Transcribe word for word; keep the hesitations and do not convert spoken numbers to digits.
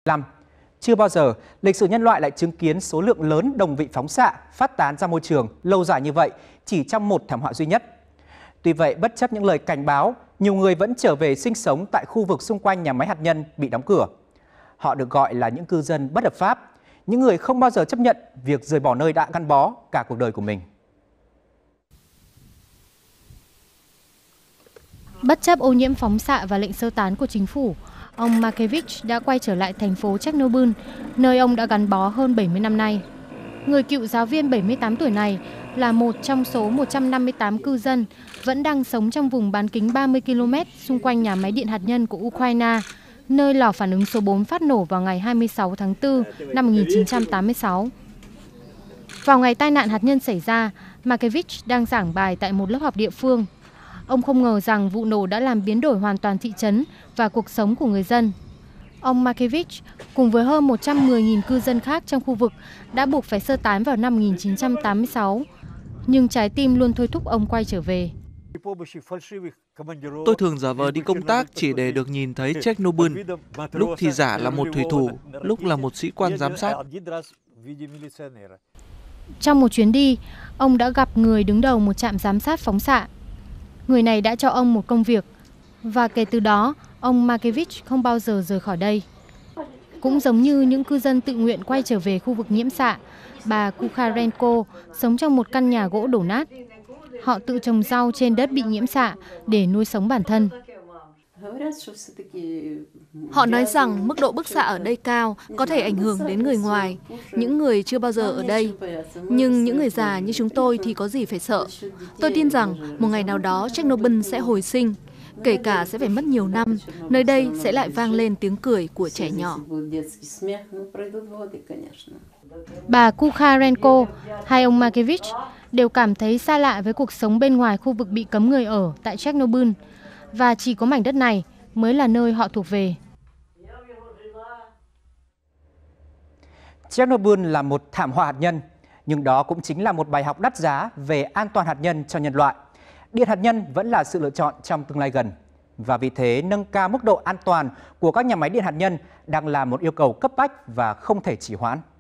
lăm. Chưa bao giờ lịch sử nhân loại lại chứng kiến số lượng lớn đồng vị phóng xạ phát tán ra môi trường lâu dài như vậy chỉ trong một thảm họa duy nhất. Tuy vậy, bất chấp những lời cảnh báo, nhiều người vẫn trở về sinh sống tại khu vực xung quanh nhà máy hạt nhân bị đóng cửa. Họ được gọi là những cư dân bất hợp pháp, những người không bao giờ chấp nhận việc rời bỏ nơi đã gắn bó cả cuộc đời của mình. Bất chấp ô nhiễm phóng xạ và lệnh sơ tán của chính phủ, ông Markevich đã quay trở lại thành phố Chernobyl, nơi ông đã gắn bó hơn bảy mươi năm nay. Người cựu giáo viên bảy mươi tám tuổi này là một trong số một trăm năm mươi tám cư dân vẫn đang sống trong vùng bán kính ba mươi ki lô mét xung quanh nhà máy điện hạt nhân của Ukraine, nơi lò phản ứng số bốn phát nổ vào ngày hai mươi sáu tháng tư năm một nghìn chín trăm tám mươi sáu. Vào ngày tai nạn hạt nhân xảy ra, Markevich đang giảng bài tại một lớp học địa phương. Ông không ngờ rằng vụ nổ đã làm biến đổi hoàn toàn thị trấn và cuộc sống của người dân. Ông Markevich cùng với hơn một trăm mười nghìn cư dân khác trong khu vực đã buộc phải sơ tán vào năm một nghìn chín trăm tám mươi sáu. Nhưng trái tim luôn thôi thúc ông quay trở về. Tôi thường giả vờ đi công tác chỉ để được nhìn thấy Chernobyl. Lúc thì giả là một thủy thủ, lúc là một sĩ quan giám sát. Trong một chuyến đi, ông đã gặp người đứng đầu một trạm giám sát phóng xạ. Người này đã cho ông một công việc, và kể từ đó, ông Markevich không bao giờ rời khỏi đây. Cũng giống như những cư dân tự nguyện quay trở về khu vực nhiễm xạ, bà Kukharenko sống trong một căn nhà gỗ đổ nát. Họ tự trồng rau trên đất bị nhiễm xạ để nuôi sống bản thân. Họ nói rằng mức độ bức xạ ở đây cao, có thể ảnh hưởng đến người ngoài, những người chưa bao giờ ở đây. Nhưng những người già như chúng tôi thì có gì phải sợ. Tôi tin rằng một ngày nào đó Chernobyl sẽ hồi sinh. Kể cả sẽ phải mất nhiều năm, nơi đây sẽ lại vang lên tiếng cười của trẻ nhỏ. Bà Kukharenko hay ông Markevich đều cảm thấy xa lạ với cuộc sống bên ngoài khu vực bị cấm người ở tại Chernobyl, và chỉ có mảnh đất này mới là nơi họ thuộc về. Chernobyl là một thảm họa hạt nhân, nhưng đó cũng chính là một bài học đắt giá về an toàn hạt nhân cho nhân loại. Điện hạt nhân vẫn là sự lựa chọn trong tương lai gần. Và vì thế, nâng cao mức độ an toàn của các nhà máy điện hạt nhân đang là một yêu cầu cấp bách và không thể trì hoãn.